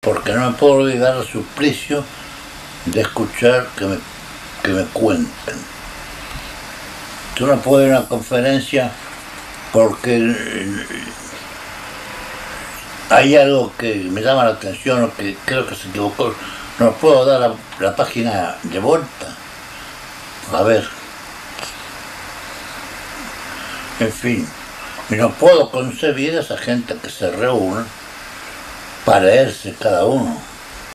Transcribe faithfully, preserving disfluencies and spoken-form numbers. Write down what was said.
porque no me puedo olvidar el suplicio de escuchar que me, que me cuenten. Tú no puedes ir a una conferencia porque hay algo que me llama la atención o que creo que se equivocó. No puedo dar la, la página de vuelta. A ver. En fin, y no puedo concebir a esa gente que se reúne para irse cada uno.